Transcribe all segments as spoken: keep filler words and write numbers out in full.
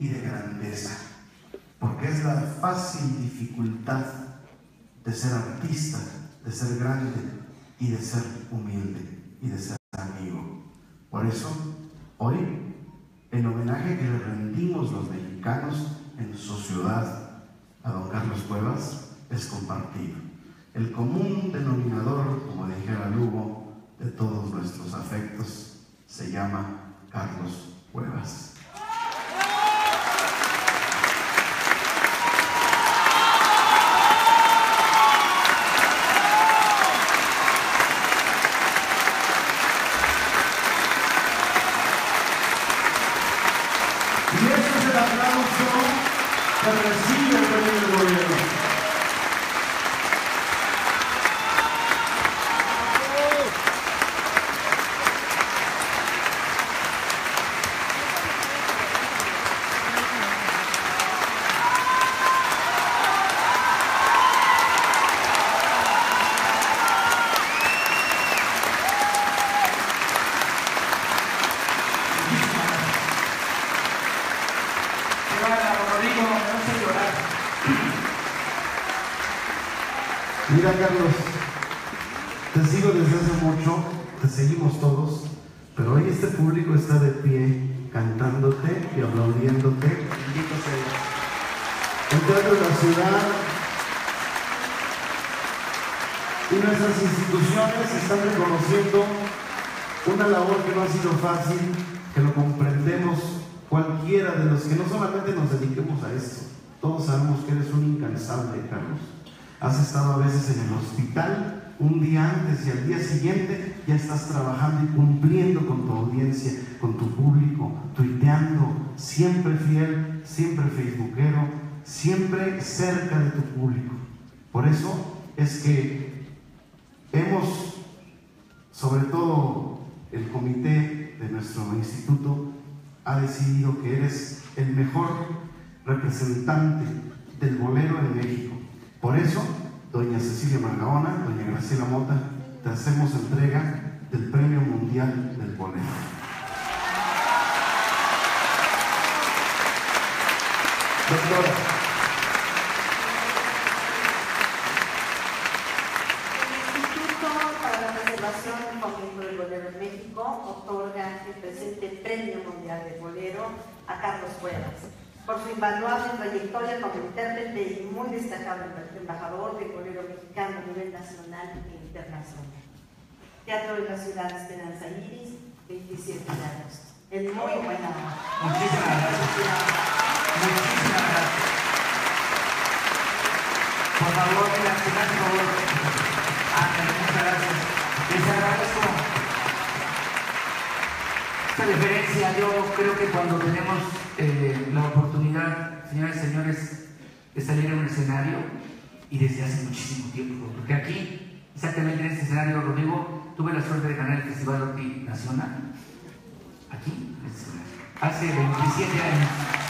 y de grandeza, porque es la fácil dificultad de ser artista, de ser grande y de ser humilde y de ser amigo. Por eso, hoy, el homenaje que le rendimos los mexicanos en su ciudad a don Carlos Cuevas es compartido. El común denominador, como dijera Lugo, de todos nuestros afectos se llama Carlos Cuevas. Y ese es el aplauso que recibe el premio del gobierno. Mira, Carlos, te sigo desde hace mucho, te seguimos todos, pero hoy este público está de pie, cantándote y aplaudiéndote. Bendito sea. El teatro de la ciudad y nuestras instituciones están reconociendo una labor que no ha sido fácil, que lo comprendemos cualquiera de los que no solamente nos dediquemos a esto. Todos sabemos que eres un incansable, Carlos. Has estado a veces en el hospital un día antes y al día siguiente ya estás trabajando y cumpliendo con tu audiencia, con tu público, tuiteando, siempre fiel, siempre facebookero, siempre cerca de tu público. Por eso es que hemos, sobre todo el comité de nuestro instituto, ha decidido que eres el mejor representante del bolero en México. Por eso, doña Cecilia Margaona, doña Graciela Mota, te hacemos entrega del Premio Mundial del Bolero. Doctora. El Instituto para la Preservación y Fomento del Bolero en México otorga el presente Premio Mundial del Bolero a Carlos Cuevas por su invaluable trayectoria como intérprete y muy destacado embajador del bolero mexicano a nivel nacional e internacional. Teatro de la Ciudad Esperanza Iris, veintisiete años. En muy buena hora. Muchísimas gracias. Muchísimas gracias. Por favor, mira, por favor. Ángel, muchas gracias. Les agradezco esta deferencia. Yo creo que cuando tenemos eh, la oportunidad, señoras y señores, de salir a un escenario, y desde hace muchísimo tiempo, porque aquí, exactamente en este escenario, Rodrigo, tuve la suerte de ganar el Festival Orti Nacional, aquí, en este escenario, hace veintisiete años.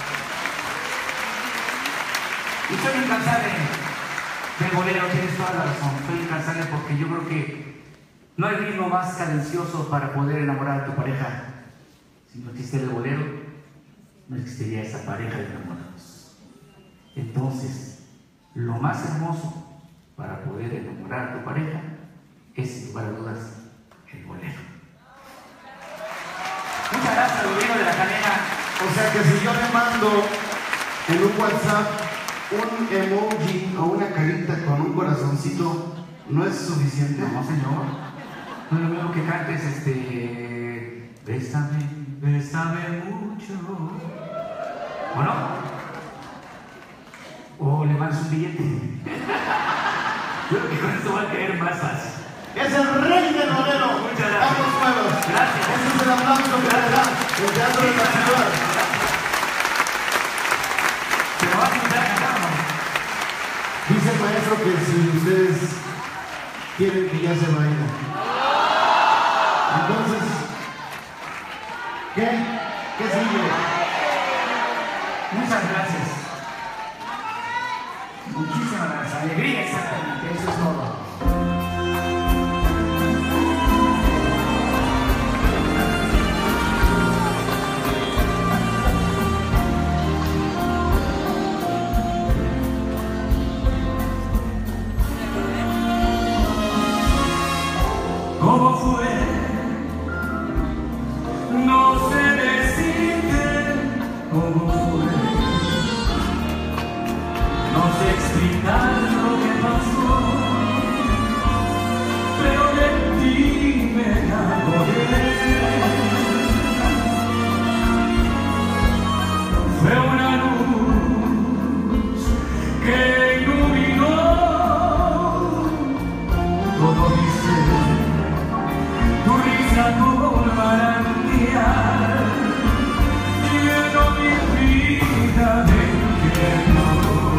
Y soy incansable del bolero, tienes toda la razón, soy incansable porque yo creo que no hay ritmo más cadencioso para poder enamorar a tu pareja. Si no existiera el bolero, no existiría esa pareja de enamorados. Entonces, lo más hermoso para poder enamorar a tu pareja es, sin lugar a dudas, el bolero. Muchas gracias, Rodrigo de la Cadena. O sea que si yo le mando en un WhatsApp un emoji o una carita con un corazoncito, ¿no es suficiente? No, señor. No es lo mismo que cantes, este... Bésame, bésame mucho. ¿O no? O le mandas un billete. Yo creo que con esto va a caer más fácil. Es el rey del bolero. Muchas gracias. Carlos Cuevas. Gracias. Ese es el aplauso que le da el Teatro de la Ciudad. ¿Se lo va a pintar a cantar o no? Dice el maestro que si ustedes quieren que ya se baila. Entonces, ¿qué? ¿Qué sigue? Muchas gracias. Muchísimas gracias. Alegría, exactamente. Eso es todo. cómo fue. No sé explicar lo que pasó, pero de ti me enamoré. Fue una luz que iluminó todo mi ser, tu risa como un manantial llenó mi vida de infierno.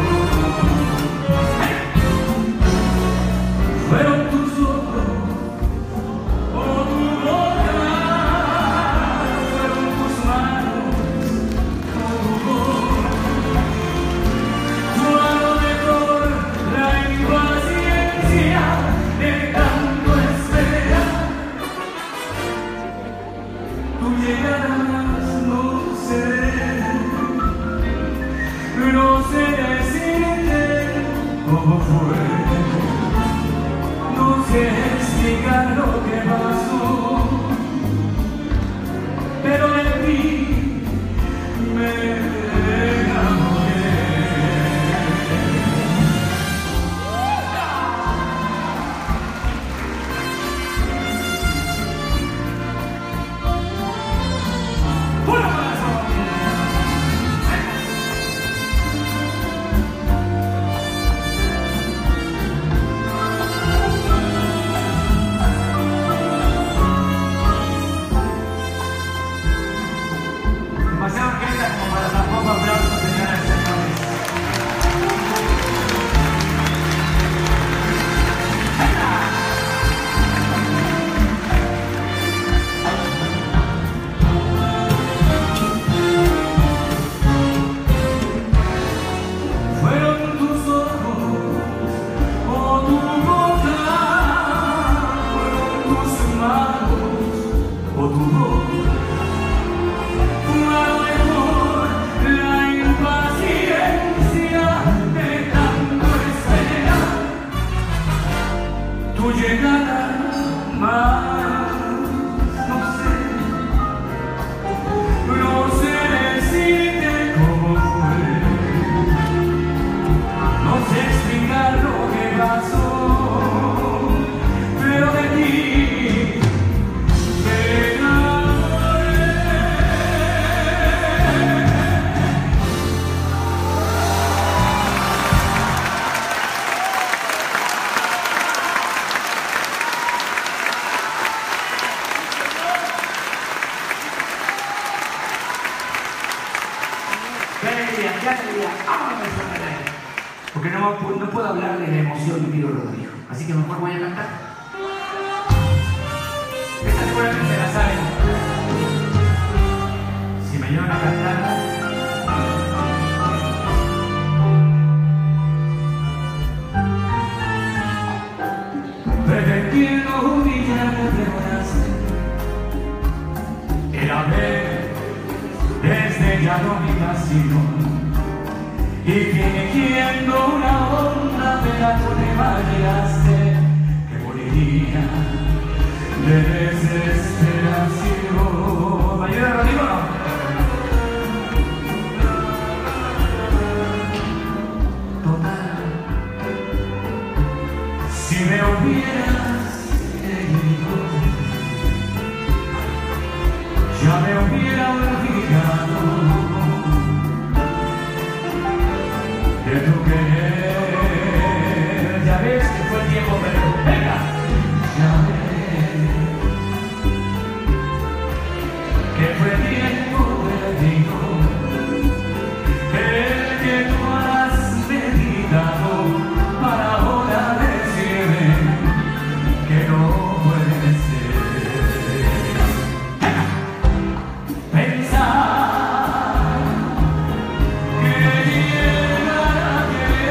Fueron tus ojos o tu boca, fueron tus manos o tu voz, tu alrededor la impaciencia de tanto esperar. Tú llegarás, no sé, no sé decirte cómo fue. No sé explicar lo que pasó, pero de ti me enamoré. ¡Puro corazón! Demasiada orquesta como para tampoco aplausos, señoras y señores. Fueron tus ojos o tu boca, fueron tus manos o tu voz. Tu llegada más, no sé, no sé decirte cómo fue, no sé explicar lo que pasó, pero de ti me enamoré. ¡Qué alegría, qué alegría! ¡Vámonos a bailar! Porque no, no puedo hablar de la emoción de Miro Rodrigo, así que mejor voy a cantar. Esta seguramente la saben. Si me ayudan a cantar. Pretendiendo humillarme de era ver desde ya la habitación y fingiendo una onda de la que me imaginaste que moriría de desesperación. ¿Me ayuda, Rodrigo? Total, si me hubieras querido, ya me hubiera olvidado de tu querer. Ya ves que fue el tiempo, pero venga, ya ves que fue tiempo perdido, el que tú has meditado para ahora decirme que no puede ser. Pensar que llegará a querer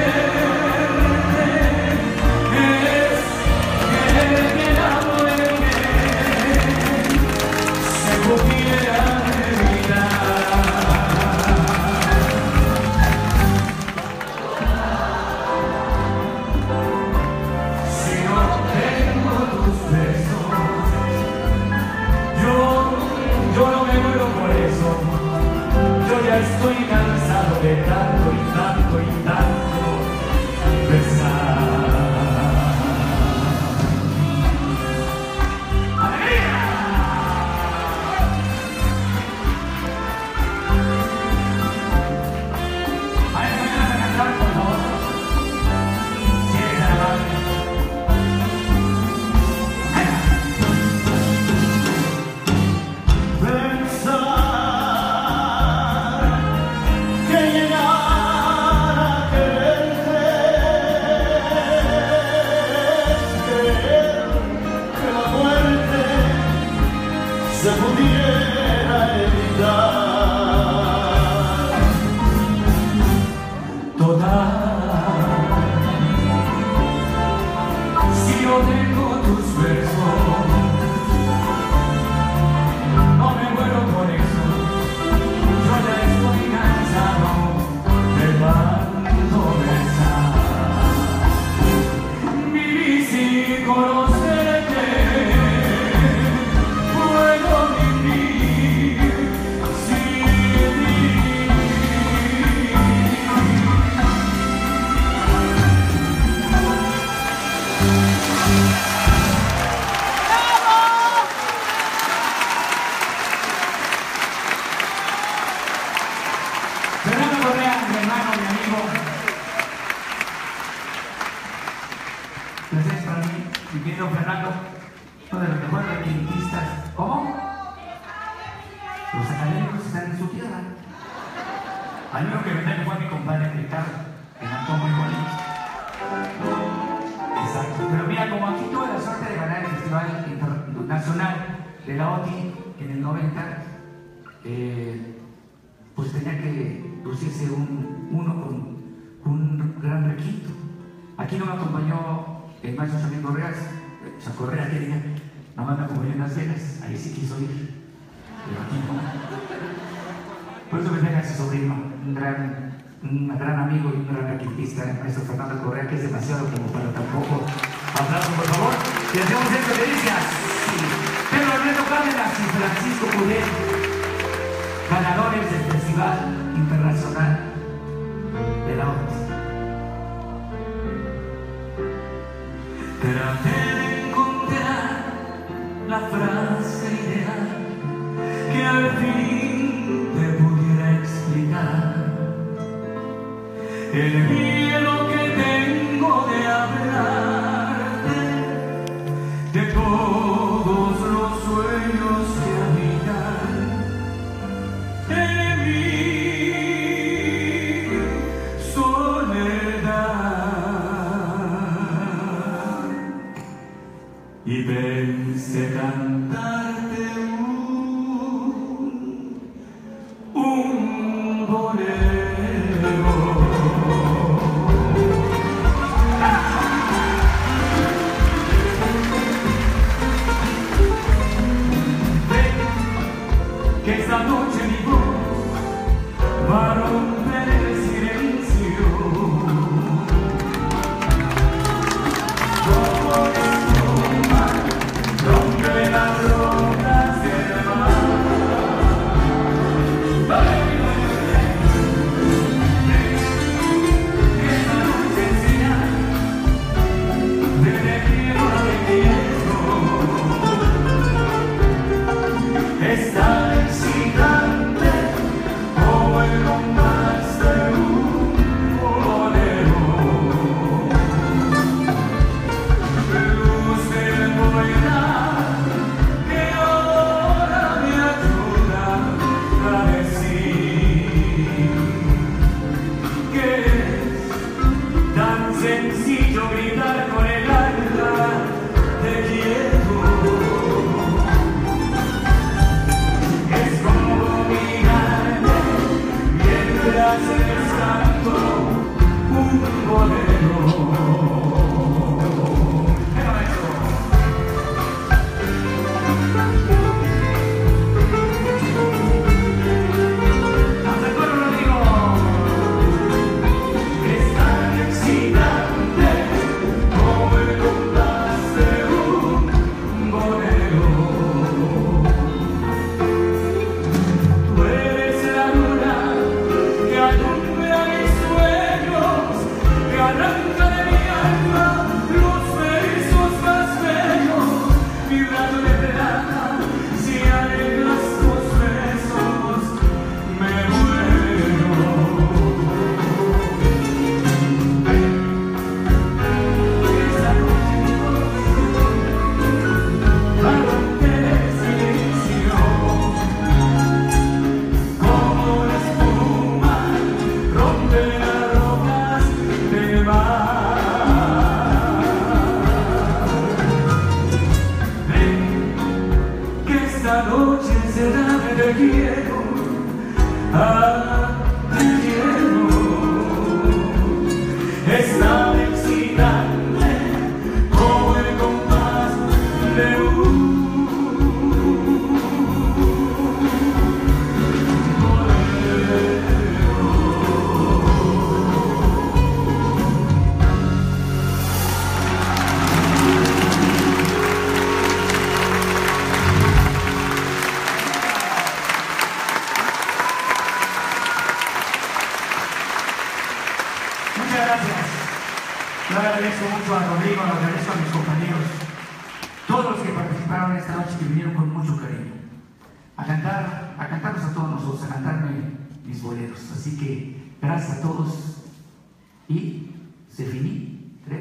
estoy cansado de tanto y tanto y tanto besar. ¡Alegría! A ver, ayúdanos a cantar, por favor. Si eres tan amable. Se pudiera evitar. Total, si yo tengo tus besos, no me muero por eso. Yo ya estoy cansado de tanto besar. Viví sin conocerte, puedo vivir sin ti. Fernando Correa, mi hermano, mi amigo. Gracias para mí, mi querido Fernando, uno de los mejores requintistas. ¿Cómo? Los académicos están en su tierra. Al único que vendrá fue mi compadre Ricardo, que cantó muy bonito. Exacto. Pero mira, como aquí tuve la suerte de ganar el Festival Internacional de la O T I en el noventa, eh, pues tenía que lucirse un, uno con un gran requinto. Aquí no me acompañó el maestro Samir Correas, o sea, Correa que diga, nomás me acompañó en Las Vegas, ahí sí quiso ir, pero aquí no. Por eso me deja ese sobrino, un gran, un gran amigo y un gran requintista, el maestro Fernando Correa, que es demasiado como para tampoco. Aplausos, por favor, y hacemos estas delicias. Sí. Pedro Ernesto Cárdenas y Francisco Pudel, ganadores del Festival Internacional de la O T I. Traté de encontrar la frase ideal que al fin te pudiera explicar el miedo que tengo de hablarte de todos los sueños que habitan en mi soledad. Y pensé cantarte un, un bolero. Ven, que esta noche mi voz va a romper el silencio. Rompe las rocas del mar. Muchas gracias. Yo agradezco mucho a Rodrigo, lo agradezco a mis compañeros, todos los que participaron esta noche, que vinieron con mucho cariño a cantar, a cantarnos a todos nosotros, a cantarme mis boleros. Así que gracias a todos y se finí, creo.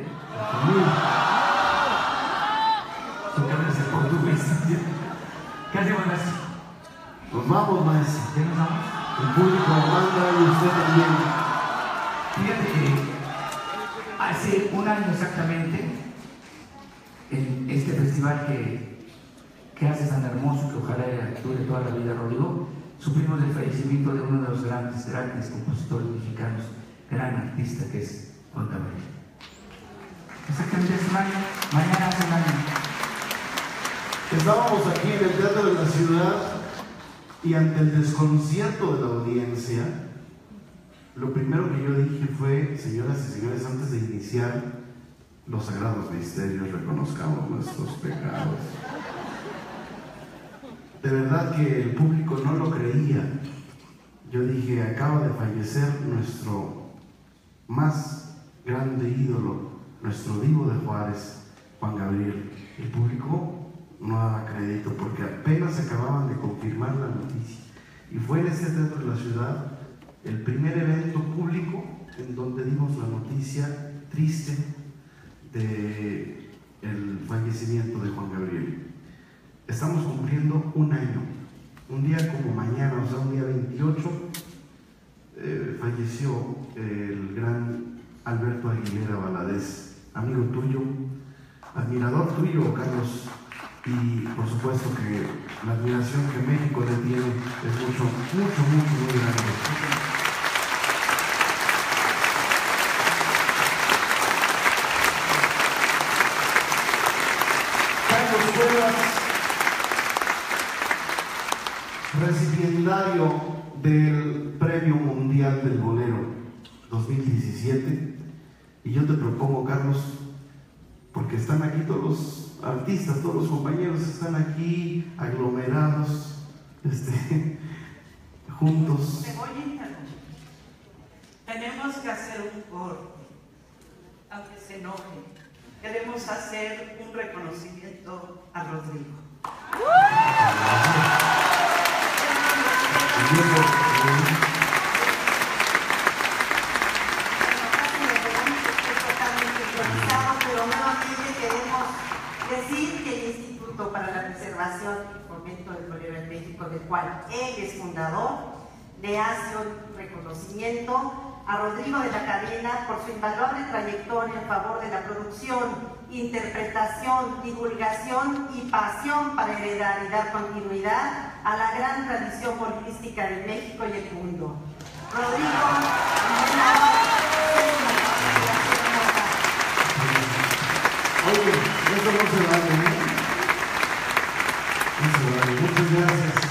Son que hablas en portugués. ¿Qué hacemos, maestro? Nos vamos, maestro. ¿Ya nos vamos? El público manda y usted también. Fíjate que hace un año exactamente, en este festival que, que hace tan hermoso, que ojalá dure toda la vida, Rodrigo, sufrimos el fallecimiento de uno de los grandes, grandes compositores mexicanos, gran artista, que es Juan Gabriel. Exactamente hace un año, mañana hace un año. Estábamos aquí en el Teatro de la Ciudad y ante el desconcierto de la audiencia, lo primero que yo dije fue: señoras y señores, antes de iniciar los sagrados misterios, reconozcamos nuestros pecados. De verdad que el público no lo creía. Yo dije: acaba de fallecer nuestro más grande ídolo, nuestro Divo de Juárez, Juan Gabriel. El público no daba crédito porque apenas acababan de confirmar la noticia. Y fue en este Teatro de la Ciudad el primer evento público en donde dimos la noticia triste de el fallecimiento de Juan Gabriel. Estamos cumpliendo un año, un día como mañana, o sea, un día veintiocho, eh, falleció el gran Alberto Aguilera Valadez, amigo tuyo, admirador tuyo, Carlos, y por supuesto que la admiración que México le tiene es mucho, mucho, mucho, muy grande. Recipiendario del Premio Mundial del Bolero dos mil diecisiete, y yo te propongo, Carlos, porque están aquí todos los artistas, todos los compañeros están aquí aglomerados, este, juntos. Te voy a interrumpir. Tenemos que hacer un corte, aunque se enoje. Queremos hacer un reconocimiento a Rodrigo. Pero nuevamente queremos decir que el Instituto para la Preservación y Fomento del Bolero en México, del cual él es fundador, le hace un reconocimiento a Rodrigo de la Cadena por su invaluable trayectoria en favor de la producción, interpretación, divulgación y pasión para heredar y dar continuidad a la gran tradición bolística de México y el mundo. Rodrigo, oye, esto no se vale, ¿eh? No se vale. Muchas gracias.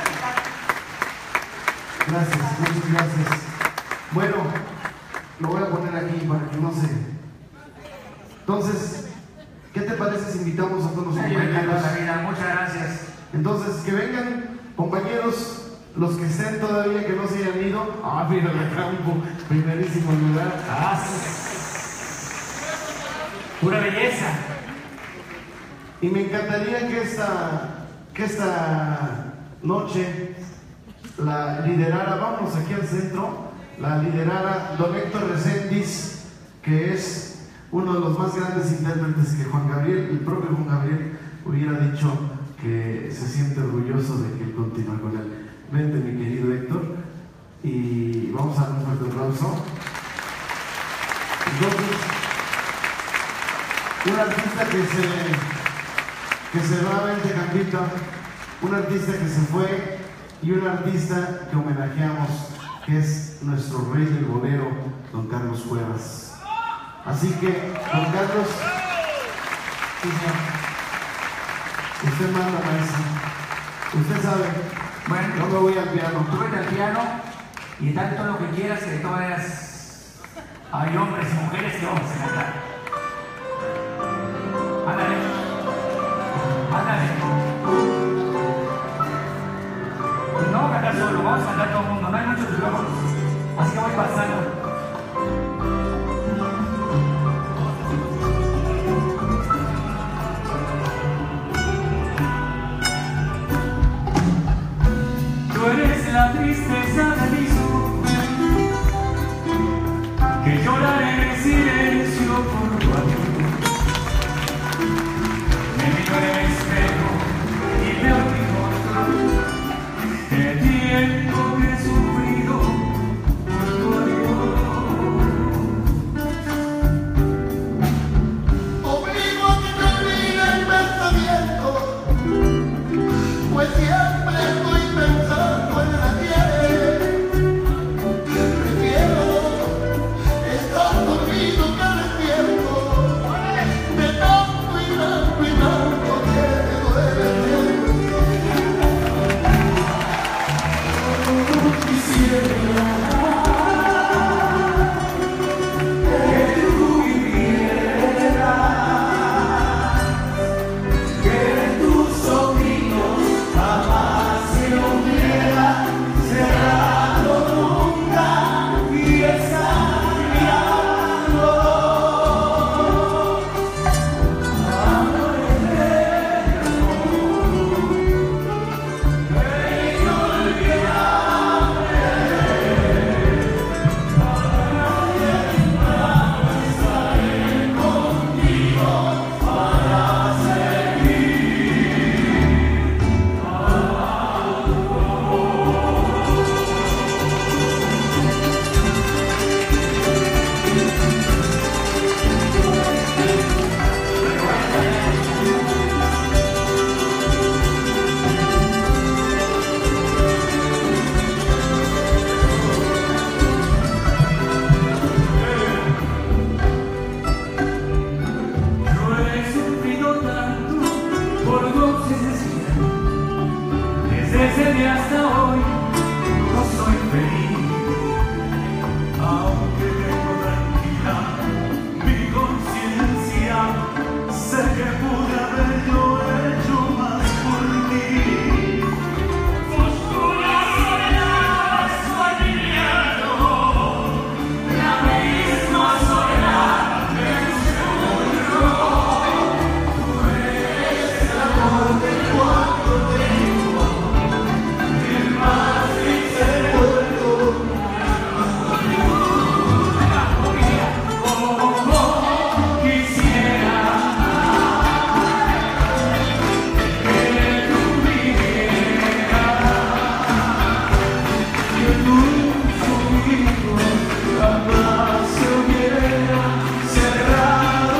Gracias, muchas gracias. Bueno, lo voy a poner aquí para que no se... Entonces, ¿qué te parece si invitamos a todos los compañeros? Muchas gracias. Entonces, que vengan, compañeros, los que estén todavía, que no se hayan ido. Ah, mira, la campo, primerísimo lugar. Ah, pura belleza. Y me encantaría que esta, que esta noche la liderara, vamos aquí al centro, la liderara don Héctor Reséndiz, que es uno de los más grandes intérpretes que Juan Gabriel, el propio Juan Gabriel, hubiera dicho que se siente orgulloso de que él continúe con él. Vente, mi querido Héctor, y vamos a dar un fuerte aplauso. Entonces, un artista que se, que se va, vente, Campito, un artista que se fue y un artista que homenajeamos, que es nuestro rey del bolero, don Carlos Cuevas. Así que, don Carlos, sí, usted manda, maestro. Usted sabe, bueno, yo me voy al piano. Tú vete al piano y dale todo lo que quieras, que de todas maneras hay hombres y mujeres que vamos a cantar. Ándale, ándale. No vamos a cantar solo, vamos a cantar todo el mundo, no hay muchos micrófonos, así que voy pasando. silencio por tu amor. Me miro en el espejo y veo mi rostro, el tiempo que he sufrido por tu amor. Obligo a que te olvide el pensamiento, pues siempre estoy pensando en la ayer. Prefiero estar dormido que despierto, de tanto y tanto y tanto que me duele el tiempo. Quisiera que tú vivieras, que tus ojitos jamás se hubieran cerrado nunca y estar mirando. Amor eterno e inolvidable, estaré contigo para seguir. Yo he sufrido tanto por tu ausencia, desde ese día hasta hoy no soy feliz. Aunque tengo tranquila mi conciencia, sé que pude haber yo hecho más por ti. Oscura soledad soy miedo, la misma soledad que descubro. Tú eres el amor del cuarto tengo, el más sincero. Como quisiera que tú vivieras, que tus ojitos jamás se hubieran cerrado.